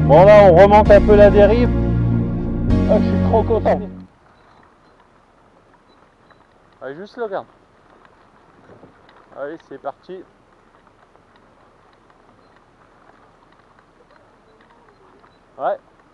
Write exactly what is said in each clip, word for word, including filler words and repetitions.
Bon là on remonte un peu la dérive. Ah, je suis trop content. Allez, juste le regarde. Allez, c'est parti. Ouais.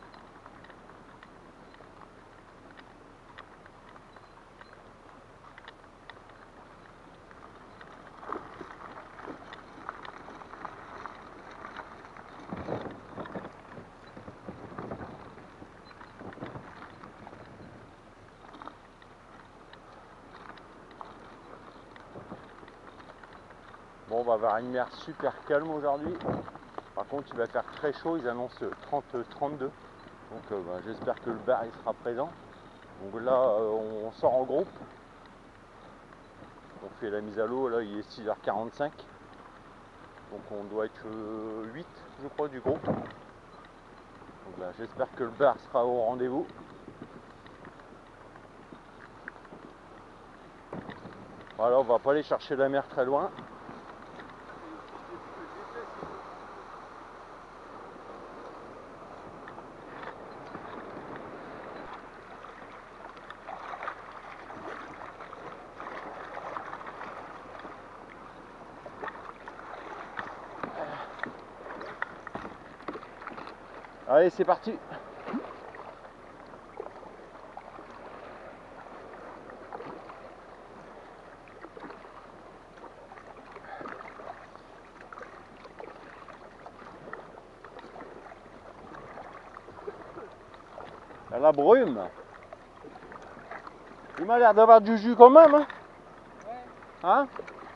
Bon, on va avoir une mer super calme aujourd'hui. Par contre, il va faire très chaud. Ils annoncent trente trente-deux. Donc, euh, bah, j'espère que le bar il sera présent. Donc là, euh, on sort en groupe. On fait la mise à l'eau. Là, il est six heures quarante-cinq. Donc, on doit être euh, huit, je crois, du groupe. Donc là, j'espère que le bar sera au rendez-vous. Voilà, on va pas aller chercher la mer très loin. Allez, c'est parti. La brume. Il m'a l'air d'avoir du jus quand même. Hein, ouais. Hein?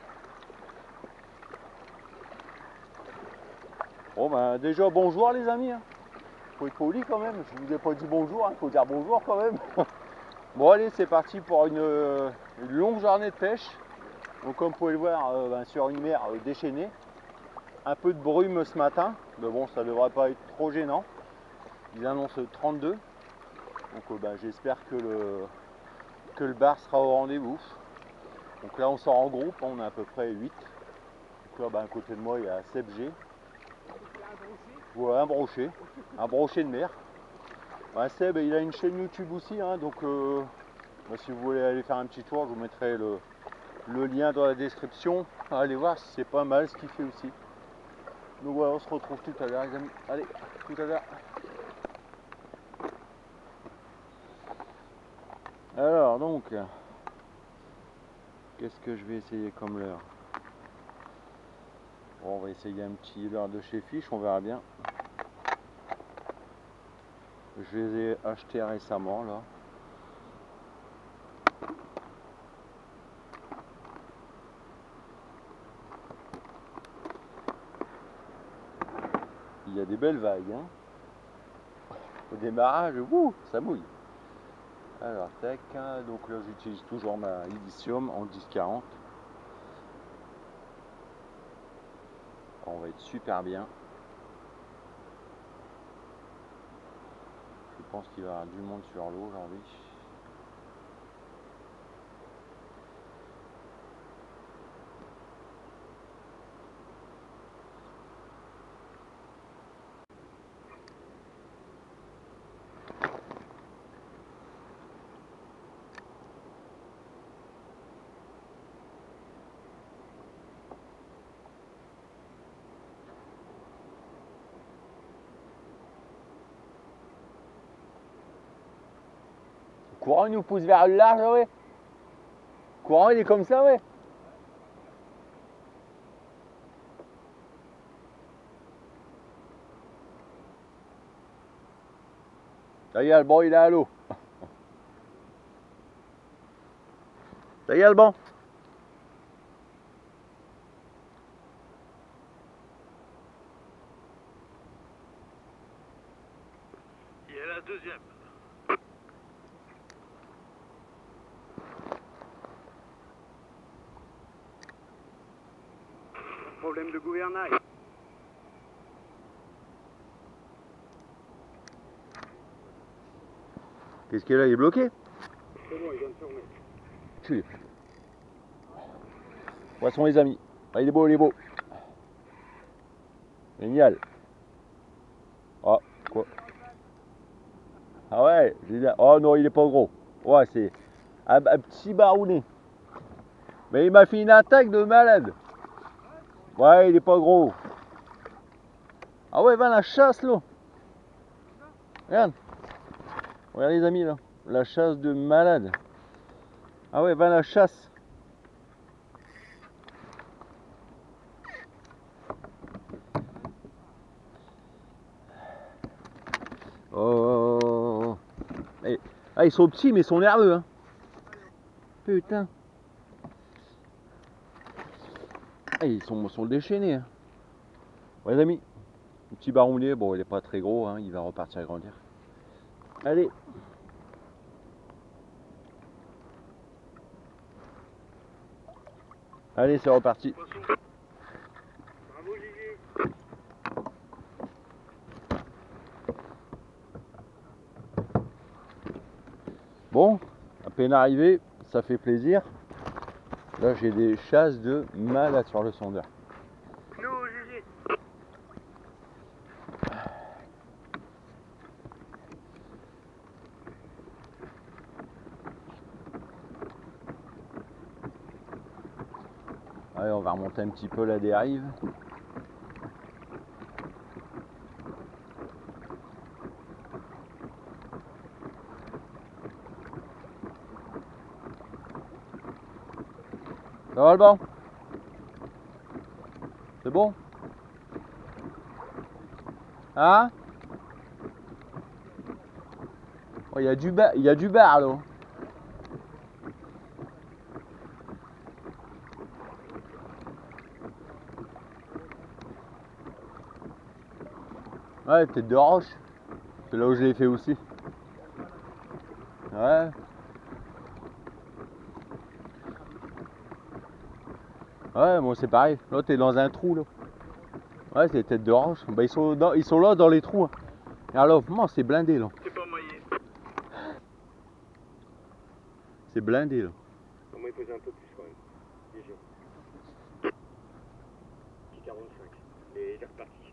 Bon ben déjà bonjour les amis. Hein. Faut être poli quand même. Je vous ai pas dit bonjour. Hein. Faut dire bonjour quand même. Bon allez, c'est parti pour une, une longue journée de pêche. Donc comme vous pouvez le voir, euh, ben, sur une mer euh, déchaînée. Un peu de brume ce matin. Mais bon, ça devrait pas être trop gênant. Ils annoncent trente-deux. Donc euh, ben, j'espère que le, que le bar sera au rendez-vous. Donc là on sort en groupe, on est à peu près huit. Donc là ben, à côté de moi il y a Seb G. Ouais, un brochet. Un brochet de mer. Ouais, Seb il a une chaîne YouTube aussi, hein, donc euh, bah, si vous voulez aller faire un petit tour, je vous mettrai le, le lien dans la description. Allez voir si c'est pas mal ce qu'il fait aussi. Donc voilà, on se retrouve tout à l'heure les amis. Allez, tout à l'heure. Alors donc, qu'est-ce que je vais essayer comme leurre? Bon, on va essayer un petit leurre de chez Fish, on verra bien. Je les ai achetés récemment là. Il y a des belles vagues. Hein. Au démarrage, wouh, ça mouille. Alors, tac, donc là j'utilise toujours ma Ilicium en dix quarante. On va être super bien. Je pense qu'il va y avoir du monde sur l'eau aujourd'hui. Le courant il nous pousse vers le large, ouais. Le courant il est comme ça, ouais. Ça y est, le banc il est à l'eau. Ça y est, le banc. Il y a la deuxième. Problème de gouvernail. Qu'est-ce qu'il a, il est bloqué? C'est bon, il vient de se remettre. Si. Poisson les amis. Ah, il est beau, il est beau. Génial. Ah, Quoi? Ah ouais, génial. Oh non, il est pas gros. Ouais, c'est un, un petit barounet. Mais il m'a fait une attaque de malade. Ouais, il est pas gros. Ah ouais, va la chasse là. Regarde. Regarde les amis là. La chasse de malade. Ah ouais, va la chasse. Oh. Et, ah, ils sont petits mais ils sont nerveux hein. Putain. Ah, ils sont, sont déchaînés hein. Ouais les amis. Le petit barounet, bon il est pas très gros hein, il va repartir à grandir. Allez. Allez, c'est reparti. Bravo Gigi. Bon, à peine arrivé, ça fait plaisir. Là, j'ai des chasses de malade sur le sondeur. Nous Gigi. Allez, on va remonter un petit peu la dérive. Ça va le banc? C'est bon? Hein? Oh, il y a du bar, il y a du bar là. Ouais, tête de roche. C'est là où je l'ai fait aussi. Ouais. Ouais, moi c'est pareil. Là, t'es dans un trou là. Ouais, c'est tête de roche. Bah, ils sont, dans, ils sont là dans les trous. Hein. Et alors, comment c'est blindé là? C'est pas moyen. C'est blindé là. On va y poser un peu plus quand même. Gigi. Petit quarante-cinq. Et il est reparti.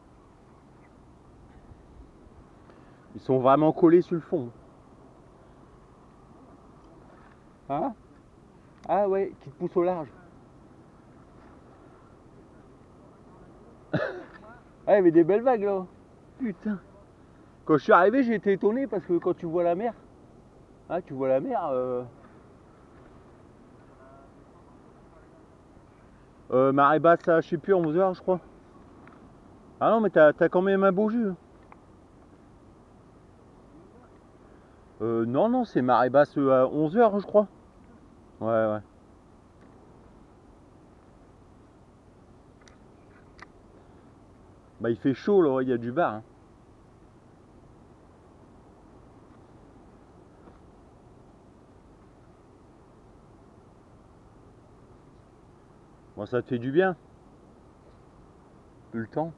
Ils sont vraiment collés sur le fond. Hein? Ah ouais, qui te pousse au large. Ah, il y avait des belles vagues là. Putain. Quand je suis arrivé, j'ai été étonné parce que quand tu vois la mer, hein, tu vois la mer. Euh, euh, marée basse à je sais plus onze heures je crois. Ah non mais t'as as quand même un beau jus. Euh, non non c'est marée basse à onze heures je crois. Ouais ouais. Bah il fait chaud là, il y a du bar. Hein. Bon ça te fait du bien. Plus le temps.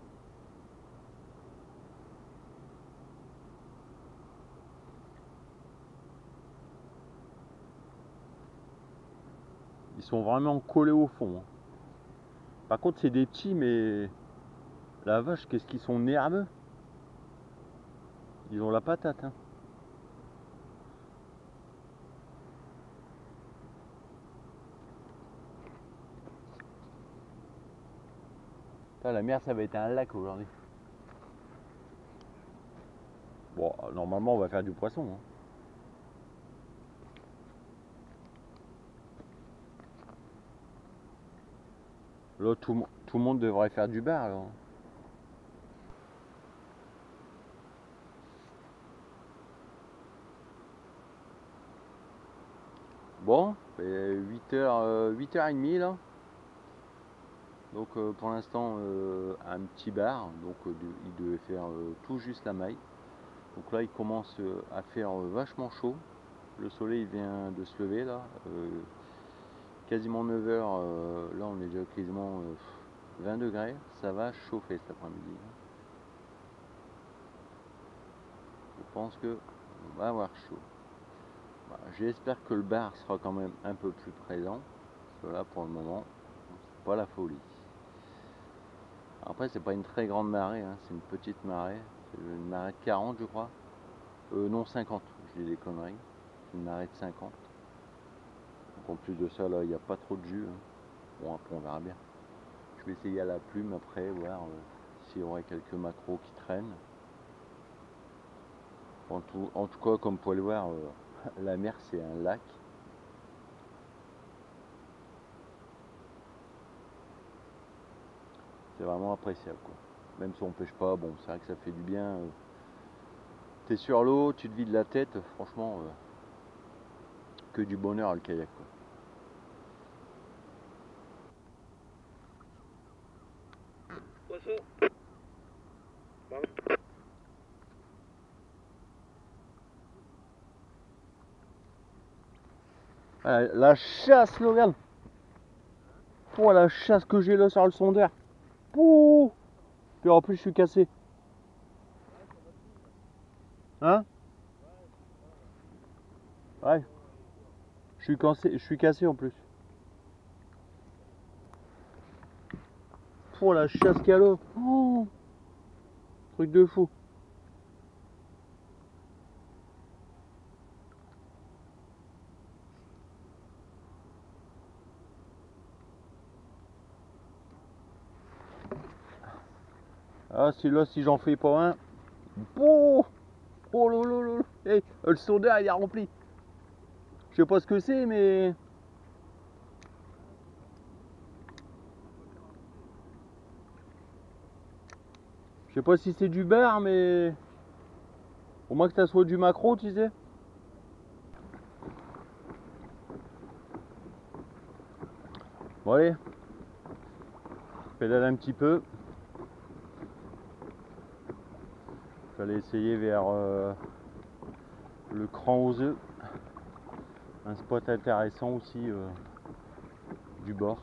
Ils sont vraiment collés au fond. Hein. Par contre c'est des petits mais la vache qu'est-ce qu'ils sont nerveux. Ils ont la patate. Hein. Putain, la mer ça va être un lac aujourd'hui. Bon normalement on va faire du poisson. Hein. Là, tout, tout le monde devrait faire du bar alors. Bon, huit heures, huit heures trente là. Donc euh, pour l'instant, euh, un petit bar. Donc euh, de, il devait faire euh, tout juste la maille. Donc là, il commence euh, à faire euh, vachement chaud. Le soleil vient de se lever là. Euh, quasiment neuf heures. Euh, là, on est déjà quasiment euh, vingt degrés. Ça va chauffer cet après-midi. Je pense que on va avoir chaud. Bah, j'espère que le bar sera quand même un peu plus présent. Parce que là, pour le moment, c'est pas la folie. Après, c'est pas une très grande marée, hein, c'est une petite marée. C'est une marée de quarante, je crois. Euh, non, cinquante. Je dis des conneries. Une marée de cinquante. Donc en plus de ça, là, il n'y a pas trop de jus. Hein. Bon, après, on verra bien. Je vais essayer à la plume après, voir euh, s'il y aurait quelques macros qui traînent. En tout, en tout cas, comme vous pouvez le voir, euh, la mer, c'est un lac. C'est vraiment appréciable, quoi. Même si on pêche pas, bon, c'est vrai que ça fait du bien. Euh, T'es sur l'eau, tu te vides la tête, franchement, euh, que du bonheur le kayak, quoi. Poisson. Bon. Ah, la chasse, Logan. Oh, la chasse que j'ai là sur le sondeur. Pouh. Puis en plus, je suis cassé. Hein? Ouais. Je suis cassé, je suis cassé en plus. Oh, la chasse qu'il y a là. Oh. Truc de fou. Ah, celui-là, si j'en fais pas un. Oh, oh lolo, lolo. Hey, le sondeur, il est rempli. Je sais pas ce que c'est, mais. Je sais pas si c'est du beurre, mais. Au moins que ça soit du maquereau, tu sais. Bon, allez. Je pédale un petit peu. Je vais aller essayer vers euh, le Cran aux œufs. Un spot intéressant aussi euh, du bord.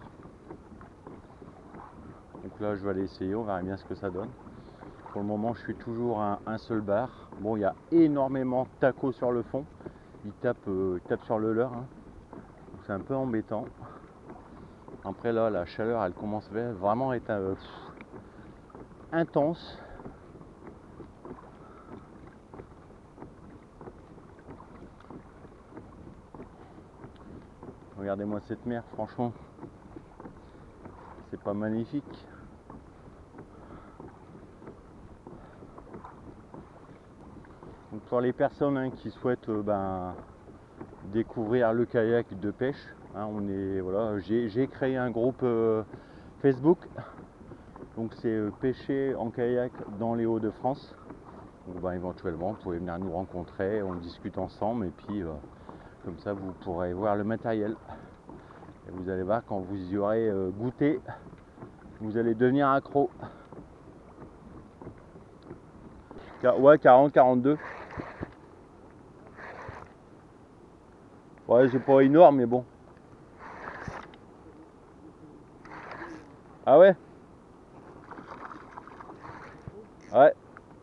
Donc là, je vais aller essayer, on verra bien ce que ça donne. Pour le moment, je suis toujours à un seul bar. Bon, il y a énormément de tacos sur le fond. Ils tapent, euh, ils tapent sur le leur. Hein. Donc c'est un peu embêtant. Après là, la chaleur, elle commence vraiment à être euh, intense. Regardez-moi cette mer, franchement. C'est pas magnifique. Donc pour les personnes hein, qui souhaitent euh, ben, découvrir le kayak de pêche, hein, on est voilà, j'ai créé un groupe euh, Facebook. Donc c'est euh, pêcher en kayak dans les Hauts-de-France. Donc ben, éventuellement, vous pouvez venir nous rencontrer, on discute ensemble et puis euh, comme ça vous pourrez voir le matériel. Et vous allez voir quand vous y aurez euh, goûté, vous allez devenir accro. Ouais, quarante, quarante-deux. Ouais, c'est pas énorme, mais bon. Ah ouais? Ouais.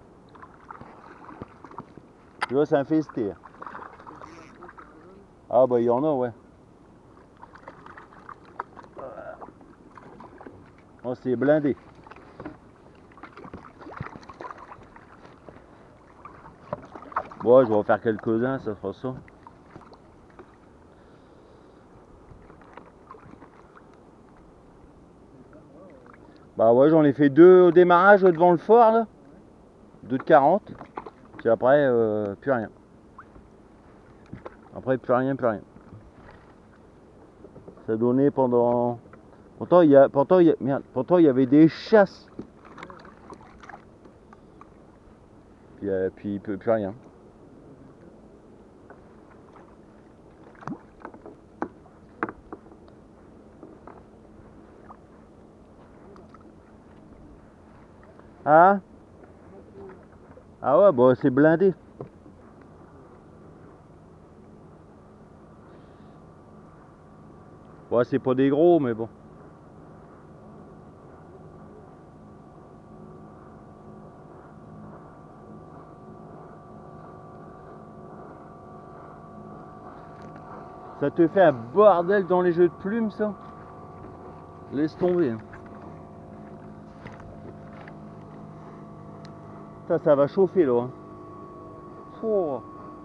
Tu vois, c'est un festé. Ah bah il y en a, ouais. Oh, c'est blindé. Bon, je vais en faire quelques-uns, ça fera ça. Bah ouais, j'en ai fait deux au démarrage devant le fort, là. Deux de quarante. Puis après, euh, plus rien. Après, plus rien, plus rien. Ça donnait pendant... Pourtant, il y a... Pourtant, il y a... Merde. Pourtant, il y avait des chasses. Puis, euh, puis plus, plus rien. Ah Ah ouais, bah c'est blindé. Ouais, c'est pas des gros, mais bon. Ça te fait un bordel dans les jeux de plumes, ça. Laisse tomber. Ça, ça va chauffer là. Oh.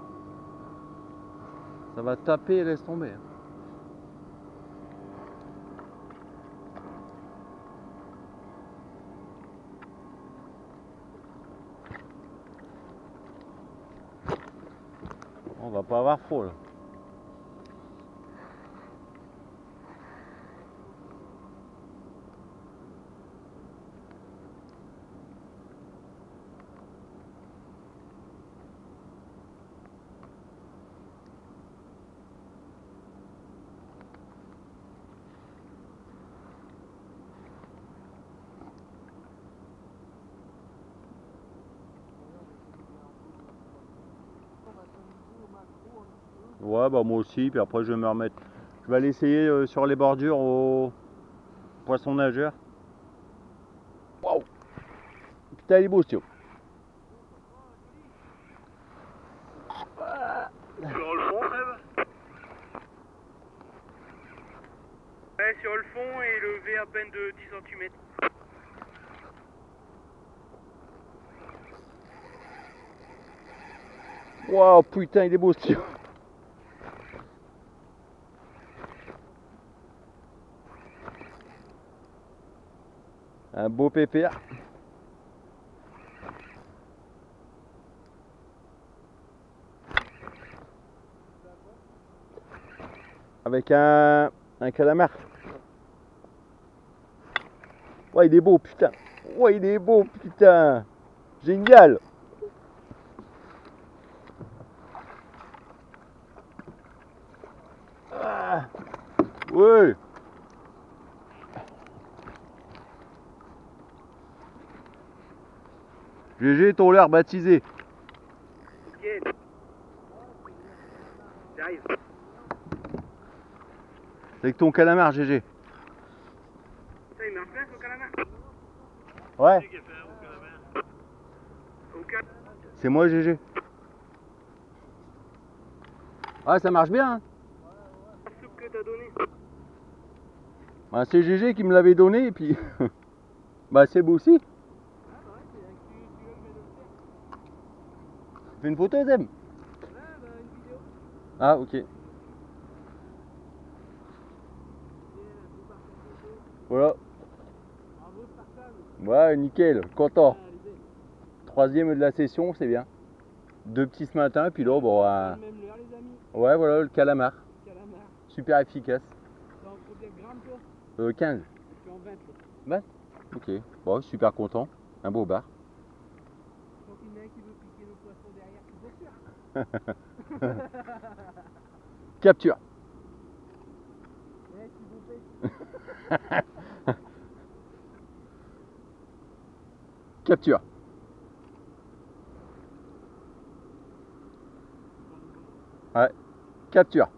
Ça va taper et laisse tomber. On va pas avoir froid là. Ouais, bah moi aussi, puis après je vais me remettre. Je vais aller essayer euh, sur les bordures au poisson nageur. Waouh! Putain, il est beau ce tuyau. Sur le fond, Seb? Ouais, sur le fond et levé à peine de dix centimètres. Waouh, putain, il est beau ce tuyau. Un beau pépère. Avec un, un calamar. Ouais, il est beau, putain. Ouais, il est beau, putain. Génial. Ah. Ouais. G G, ton l'air baptisé. Ok. J'arrive. Avec ton calamar, G G. Ça, il marche bien son calamar? Ouais. Aucun. C'est moi, G G. Ouais, ça marche bien. Hein. La soupe que t'as donné. Bah, c'est G G qui me l'avait donné, et puis. Bah, c'est beau aussi. Fais une photo, Zem. Ah, ok. Voilà. Ouais, nickel, content. Troisième de la session, c'est bien. Deux petits ce matin, puis là, bon. Euh... Ouais, voilà, le calamar. Calamar. Super efficace. T'en prends combien de grammes, toi? Euh, quinze. Je suis en vingt, vingt. là. Ok. Bon, super content. Un beau bar. Quand il y en a un qui veut piquer le poisson derrière, c'est pour sûr. Capture. Eh, tu vous fais. Capture. Ouais. Capture.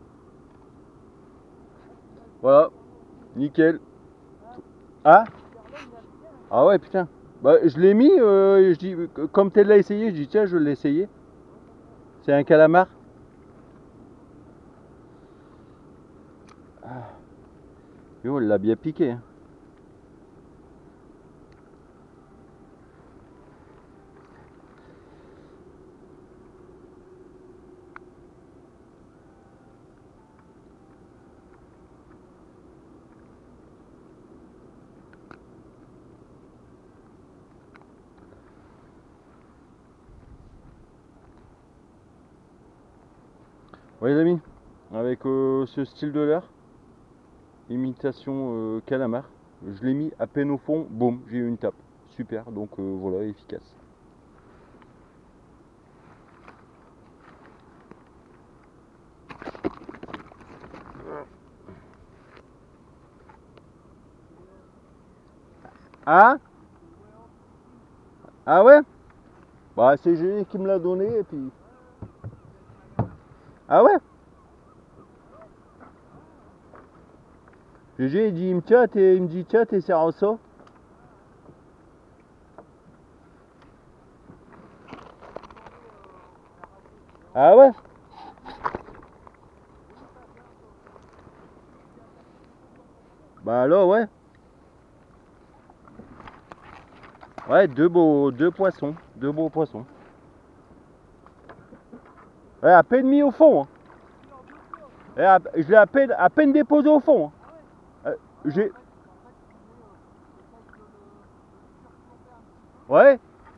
Voilà. Nickel. Ah. Ah ouais, putain. Bah, je l'ai mis, euh, je dis, comme tu l'as essayé, je dis tiens, je l'ai essayé. C'est un calamar. Ah. Yo, il l'a bien piqué. Hein. Ouais les amis, avec euh, ce style de leurre, imitation euh, calamar, je l'ai mis à peine au fond, boum, j'ai eu une tape. Super, donc euh, voilà, efficace. Ah. Ah ouais. Bah c'est G qui me l'a donné et puis... Ah ouais. G G il dit il me chatte et il me dit tiens t'es serré ça. Ah ouais. Bah là ouais. Ouais deux beaux deux poissons. deux beaux poissons. Ouais, à peine mis au fond. Hein. Et à, je l'ai à peine, à peine déposé au fond. Hein. Euh, J'ai. Ouais.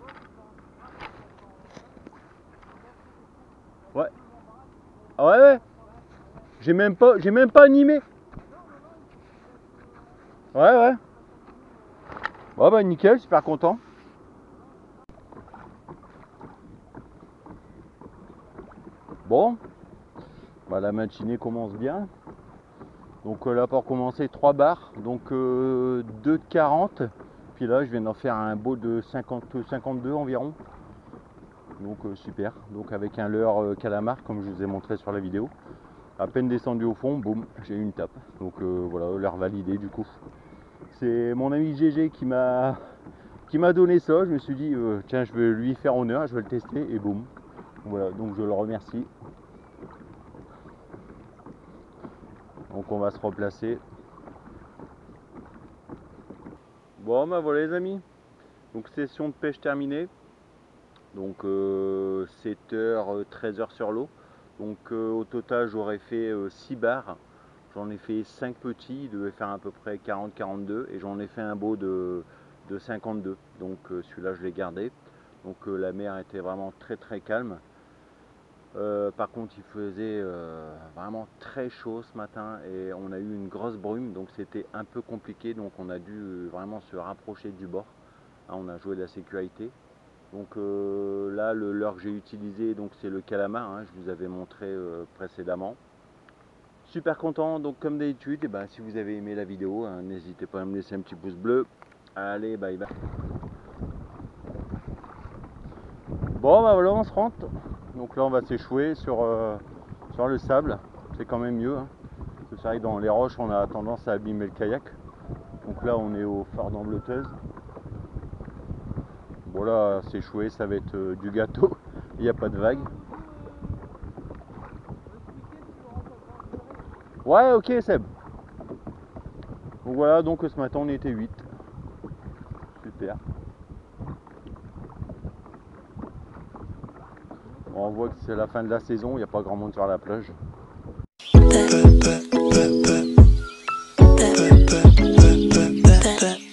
Ouais. Ah ouais ouais. J'ai même pas, j'ai même pas animé. Ouais ouais. Ouais bah nickel, super content. Bon, bah, la matinée commence bien. Donc euh, là pour commencer trois barres, donc euh, deux de quarante. Puis là je viens d'en faire un beau de cinquante, cinquante-deux environ. Donc euh, super. Donc avec un leurre euh, calamar comme je vous ai montré sur la vidéo. À peine descendu au fond, boum, j'ai eu une tape. Donc euh, voilà, leurre validé du coup. C'est mon ami G G qui m'a qui m'a donné ça. Je me suis dit euh, tiens, je vais lui faire honneur, je vais le tester et boum. Voilà, donc je le remercie. Donc on va se replacer. Bon bah voilà les amis. Donc session de pêche terminée. Donc euh, sept heures, treize heures sur l'eau. Donc euh, au total j'aurais fait euh, six barres. J'en ai fait cinq petits, ils devaient faire à peu près quarante à quarante-deux et j'en ai fait un beau de, de cinquante-deux. Donc euh, celui-là je l'ai gardé. Donc euh, la mer était vraiment très très calme. Euh, par contre il faisait euh, vraiment très chaud ce matin et on a eu une grosse brume, donc c'était un peu compliqué, donc on a dû euh, vraiment se rapprocher du bord. Là, on a joué de la sécurité. Donc euh, là le leurre que j'ai utilisé, donc c'est le calamar, hein, je vous avais montré euh, précédemment. Super content, donc comme d'habitude, et ben, si vous avez aimé la vidéo, hein, n'hésitez pas à me laisser un petit pouce bleu. Allez, bye bye. Bon bah voilà, on se rentre. Donc là on va s'échouer sur, euh, sur le sable, c'est quand même mieux. Hein. C'est vrai que dans les roches on a tendance à abîmer le kayak. Donc là on est au phare d'Ambleteuse. Bon là s'échouer ça va être euh, du gâteau, il n'y a pas de vague. Ouais ok Seb. Donc voilà, donc ce matin on était huit. Super. On voit que c'est la fin de la saison, il n'y a pas grand monde sur la plage. Ba, ba, ba, ba, ba, ba, ba, ba, ba.